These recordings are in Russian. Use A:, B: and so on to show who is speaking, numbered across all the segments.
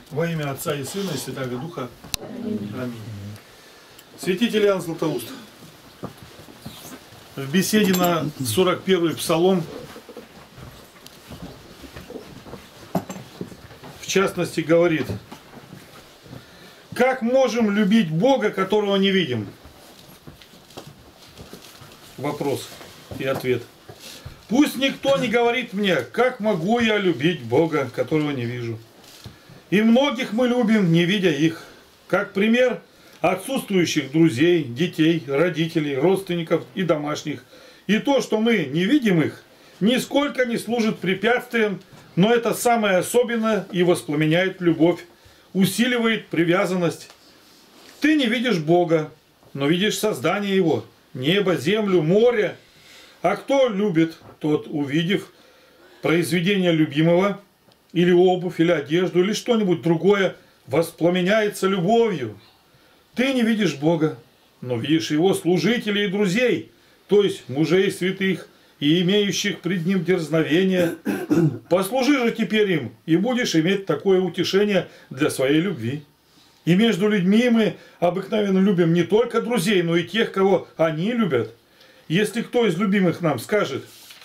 A: Во имя Отца и Сына и Святаго Духа. Аминь. Святитель Иоанн Златоуст в беседе на 41-й Псалом, в частности, говорит: как можем любить Бога, которого не видим? Вопрос и ответ. Пусть никто не говорит мне, как могу я любить Бога, которого не вижу. И многих мы любим, не видя их. Как пример отсутствующих друзей, детей, родителей, родственников и домашних. И то, что мы не видим их, нисколько не служит препятствием, но это самое особенное и воспламеняет любовь, усиливает привязанность. Ты не видишь Бога, но видишь создание Его, небо, землю, море. А кто любит, тот, увидев произведение любимого, или обувь, или одежду, или что-нибудь другое, воспламеняется любовью. Ты не видишь Бога, но видишь Его служителей и друзей, то есть мужей святых и имеющих пред Ним дерзновение. Послужи же теперь им, и будешь иметь такое утешение для своей любви. И между людьми мы обыкновенно любим не только друзей, но и тех, кого они любят. Если кто из любимых нам скажет: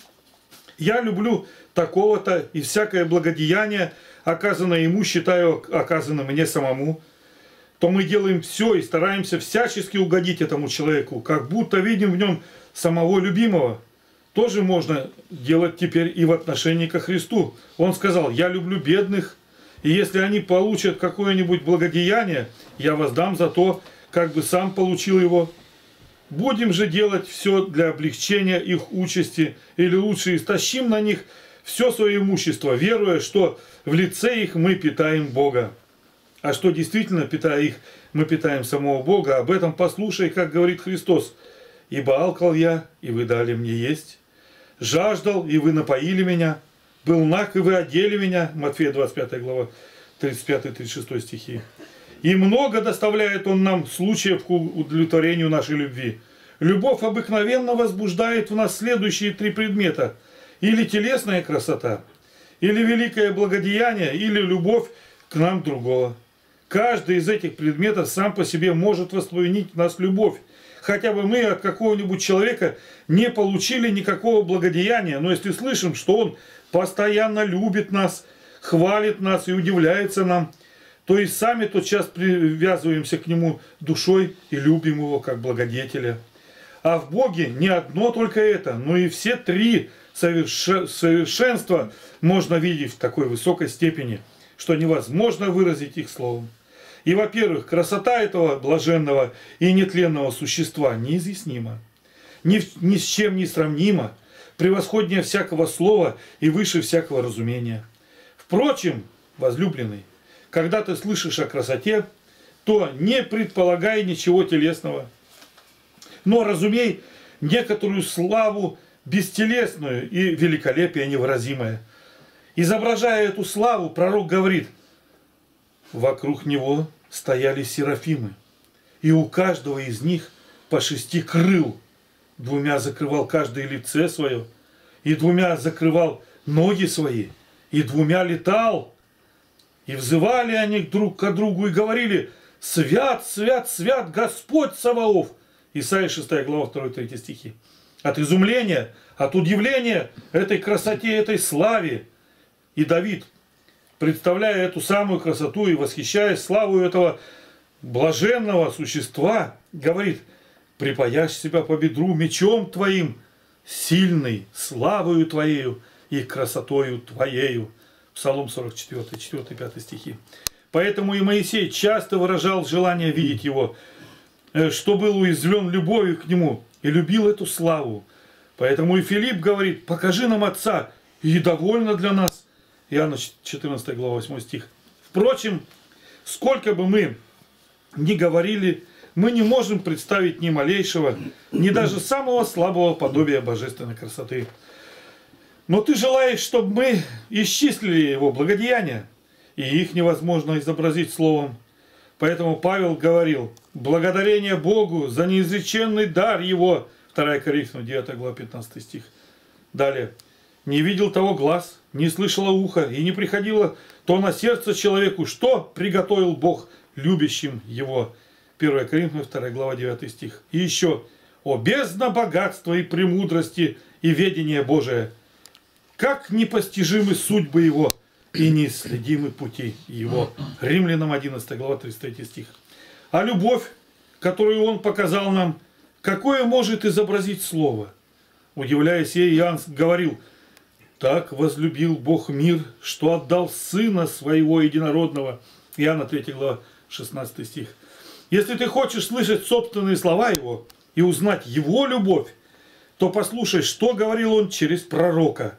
A: я люблю такого-то, и всякое благодеяние, оказанное ему, считаю оказанным мне самому, то мы делаем все и стараемся всячески угодить этому человеку, как будто видим в нем самого любимого. Тоже можно делать теперь и в отношении ко Христу. Он сказал: я люблю бедных, и если они получат какое-нибудь благодеяние, я воздам за то, как бы сам получил его. Будем же делать все для облегчения их участи, или лучше истощим на них все свое имущество, веруя, что в лице их мы питаем Бога. А что действительно, питая их, мы питаем самого Бога, об этом послушай, как говорит Христос: «Ибо алкал я, и вы дали мне есть, жаждал, и вы напоили меня, был наг, и вы одели меня». Матфея 25 глава, 35-36 стихи. И много доставляет Он нам случаев к удовлетворению нашей любви. Любовь обыкновенно возбуждает в нас следующие три предмета: или телесная красота, или великое благодеяние, или любовь к нам другого. Каждый из этих предметов сам по себе может воспламенить в нас любовь. Хотя бы мы от какого-нибудь человека не получили никакого благодеяния, но если слышим, что он постоянно любит нас, хвалит нас и удивляется нам, то и сами тотчас привязываемся к нему душой и любим его как благодетеля. А в Боге не одно только это, но и все три совершенства можно видеть в такой высокой степени, что невозможно выразить их словом. И, во-первых, красота этого блаженного и нетленного существа неизъяснима, ни с чем не сравнима, превосходнее всякого слова и выше всякого разумения. Впрочем, возлюбленный, когда ты слышишь о красоте, то не предполагай ничего телесного, но разумей некоторую славу бестелесную и великолепие невыразимое. Изображая эту славу, пророк говорит: вокруг него стояли серафимы, и у каждого из них по 6 крыл, 2 закрывал каждое лице свое, и 2 закрывал ноги свои, и 2 летал. И взывали они друг к другу и говорили: свят, свят, свят Господь Саваоф. Исайя 6 глава 2-3 стихи. От изумления, от удивления этой красоте, этой славе. И Давид, представляя эту самую красоту и восхищаясь славой этого блаженного существа, говорит: припаяшь себя по бедру мечом твоим, сильный славою твоею и красотою твоею. Псалом 44, 4-5 стихи. Поэтому и Моисей часто выражал желание видеть его, что был уязвлен любовью к нему и любил эту славу. Поэтому и Филипп говорит: покажи нам Отца, и довольно для нас. Иоанна 14 глава 8 стих. Впрочем, сколько бы мы ни говорили, мы не можем представить ни малейшего, ни даже самого слабого подобия божественной красоты. Но ты желаешь, чтобы мы исчислили его благодеяния, и их невозможно изобразить словом. Поэтому Павел говорил: благодарение Богу за неизреченный дар его. 2 Коринфянам 9 глава 15 стих. Далее. Не видел того глаз, не слышало ухо, и не приходило то на сердце человеку что приготовил Бог любящим его? 1 Коринфянам 2 глава 9 стих. И еще: о бездна богатства и премудрости и ведения Божия, как непостижимы судьбы его и неисследимы пути его. Римлянам 11 глава 33 стих. А любовь, которую он показал нам, какое может изобразить слово? Удивляясь ей, Иоанн говорил: так возлюбил Бог мир, что отдал Сына Своего Единородного. Иоанна 3 глава 16 стих. Если ты хочешь слышать собственные слова Его и узнать Его любовь, то послушай, что говорил Он через пророка.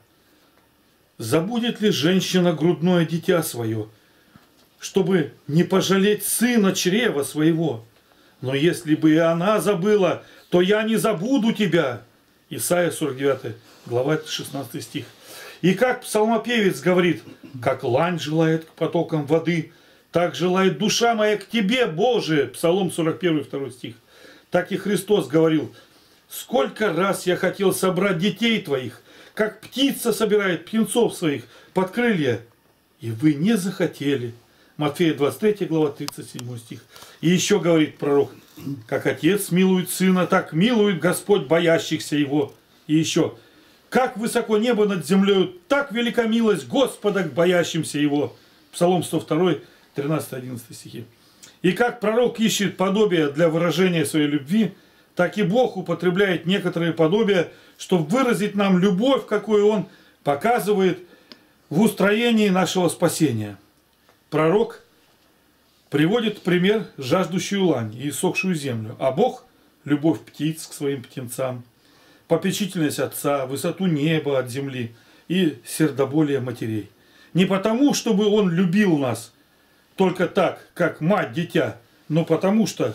A: Забудет ли женщина грудное дитя свое, чтобы не пожалеть сына чрева своего? Но если бы и она забыла, то я не забуду тебя. Исайя 49 глава 16 стих. И как псалмопевец говорит: как лань желает к потокам воды, так желает душа моя к тебе, Боже. Псалом 41 2 стих. Так и Христос говорил: сколько раз я хотел собрать детей твоих, как птица собирает птенцов своих под крылья, и вы не захотели. Матфея 23 глава 37 стих. И еще говорит пророк: как отец милует сына, так милует Господь боящихся его. И еще: как высоко небо над землею, так велика милость Господа к боящимся его. Псалом 102 13-11 стихи. И как пророк ищет подобие для выражения своей любви, так и Бог употребляет некоторые подобия, чтобы выразить нам любовь, какую Он показывает в устроении нашего спасения. Пророк приводит в пример жаждущую лань и иссохшую землю, а Бог – любовь птиц к своим птенцам, попечительность отца, высоту неба от земли и сердоболие матерей. Не потому, чтобы Он любил нас только так, как мать дитя, но потому что,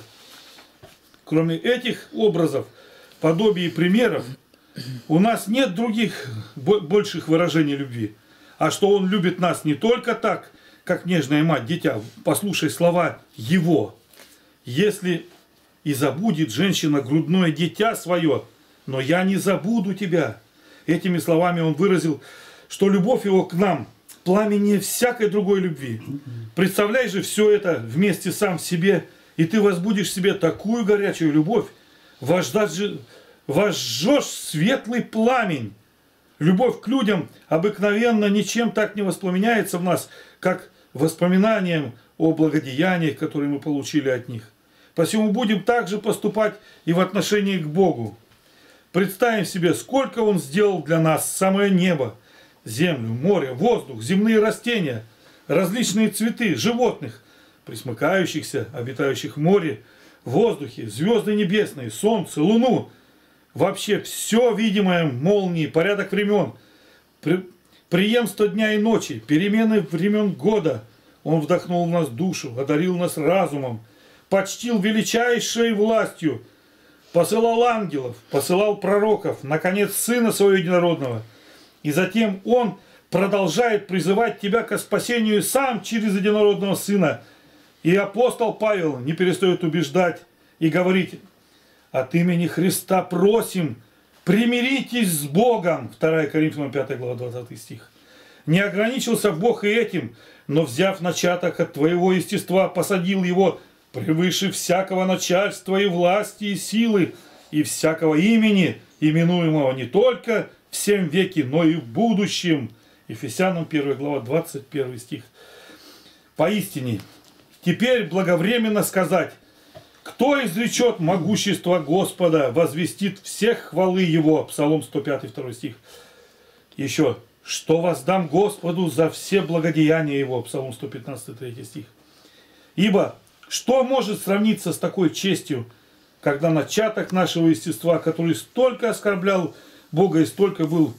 A: кроме этих образов, подобий и примеров, у нас нет других больших выражений любви. А что Он любит нас не только так, как нежная мать дитя. Послушай слова Его. Если и забудет женщина грудное дитя свое, но я не забуду тебя. Этими словами Он выразил, что любовь Его к нам пламеннее всякой другой любви. Представляй же все это вместе сам в себе, и ты возбудишь в себе такую горячую любовь, возжжешь светлый пламень. Любовь к людям обыкновенно ничем так не воспламеняется в нас, как воспоминанием о благодеяниях, которые мы получили от них. Посему будем также поступать и в отношении к Богу. Представим себе, сколько Он сделал для нас: самое небо, землю, море, воздух, земные растения, различные цветы, животных, пресмыкающихся, обитающих в море, в воздухе, звезды небесные, солнце, луну, вообще все видимое, молнии, порядок времен, преемство дня и ночи, перемены времен года. Он вдохнул в нас душу, одарил нас разумом, почтил величайшей властью, посылал ангелов, посылал пророков, наконец, Сына Своего Единородного. И затем Он продолжает призывать тебя к спасению сам через Единородного Сына. И апостол Павел не перестает убеждать и говорить: от имени Христа просим, примиритесь с Богом. 2 Коринфянам 5 глава 20 стих. Не ограничился Бог и этим, но, взяв начаток от твоего естества, посадил его превыше всякого начальства и власти и силы, и всякого имени, именуемого не только в сем веке, но и в будущем. Ефесянам 1 глава 21 стих. Поистине, теперь благовременно сказать: кто изречет могущество Господа, возвестит всех хвалы Его. Псалом 105 2 стих. Еще: что воздам Господу за все благодеяния Его. Псалом 115 3 стих. Ибо что может сравниться с такой честью, когда начаток нашего естества, который столько оскорблял Бога и столько был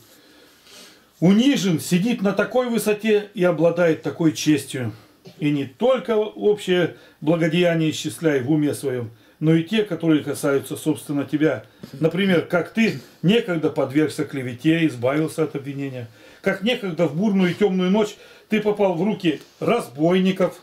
A: унижен, сидит на такой высоте и обладает такой честью? И не только общее благодеяние исчисляй в уме своем, но и те, которые касаются, собственно, тебя. Например, как ты некогда подвергся клевете, избавился от обвинения. Как некогда в бурную и темную ночь ты попал в руки разбойников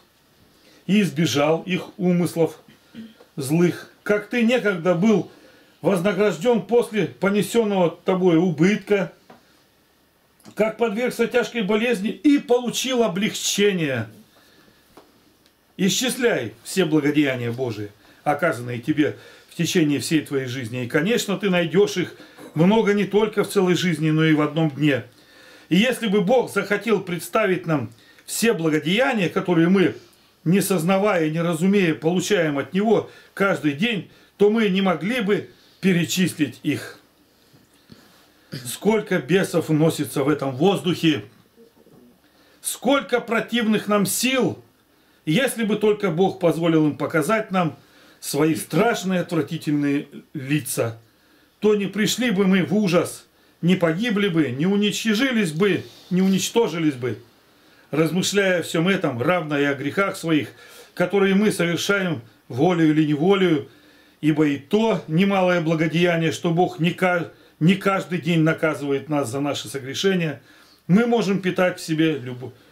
A: и избежал их умыслов злых. Как ты некогда был вознагражден после понесенного тобой убытка как подвергся тяжкой болезни и получил облегчение. Исчисляй все благодеяния Божии, оказанные тебе в течение всей твоей жизни. И, конечно, ты найдешь их много не только в целой жизни, но и в одном дне. И если бы Бог захотел представить нам все благодеяния, которые мы, не сознавая и не разумея, получаем от Него каждый день, то мы не могли бы перечислить их. Сколько бесов носится в этом воздухе, сколько противных нам сил, если бы только Бог позволил им показать нам свои страшные, отвратительные лица, то не пришли бы мы в ужас, не погибли бы, не уничтожились бы, размышляя о всем этом, равно и о грехах своих, которые мы совершаем волею или неволею, ибо и то немалое благодеяние, что Бог не каждый день наказывает нас за наши согрешения, мы можем питать в себе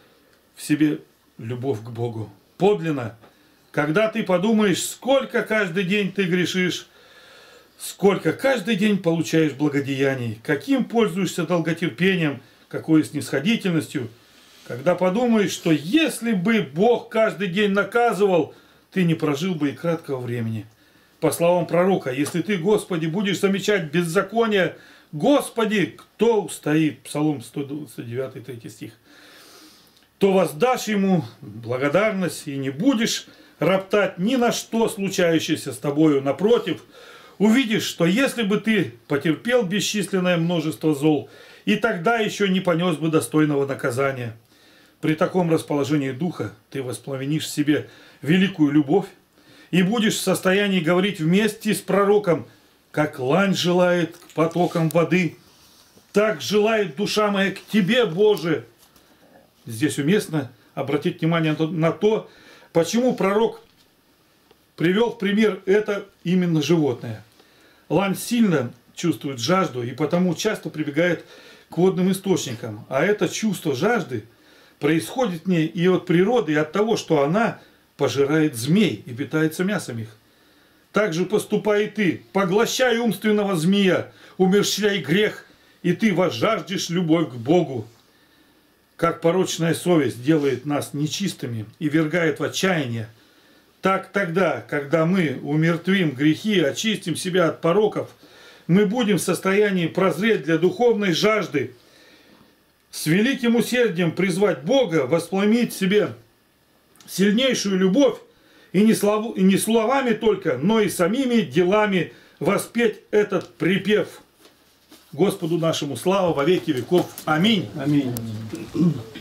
A: любовь к Богу. Подлинно, когда ты подумаешь, сколько каждый день ты грешишь, сколько каждый день получаешь благодеяний, каким пользуешься долготерпением, какой снисходительностью, когда подумаешь, что если бы Бог каждый день наказывал, ты не прожил бы и краткого времени. По словам пророка, если ты, Господи, будешь замечать беззаконие, Господи, кто устоит? Псалом 129, 3 стих. То воздашь ему благодарность и не будешь роптать ни на что случающееся с тобою. Напротив, увидишь, что если бы ты потерпел бесчисленное множество зол, и тогда еще не понес бы достойного наказания. При таком расположении духа ты воспламенишь в себе великую любовь и будешь в состоянии говорить вместе с пророком, как лань желает к потокам воды, так желает душа моя к тебе, Боже. Здесь уместно обратить внимание на то, почему пророк привел в пример это именно животное. Лань сильно чувствует жажду и потому часто прибегает к водным источникам. А это чувство жажды происходит в ней и от природы, и от того, что она пожирает змей и питается мясом их. Так же поступай и ты. Поглощай умственного змея, умерщвляй грех, и ты возжаждешь любовь к Богу. Как порочная совесть делает нас нечистыми и ввергает в отчаяние, так тогда, когда мы умертвим грехи, очистим себя от пороков, мы будем в состоянии прозреть для духовной жажды, с великим усердием призвать Бога, воспламенить в себе сильнейшую любовь и не словами только, но и самими делами воспеть этот припев. Господу нашему слава во веки веков. Аминь.
B: Аминь.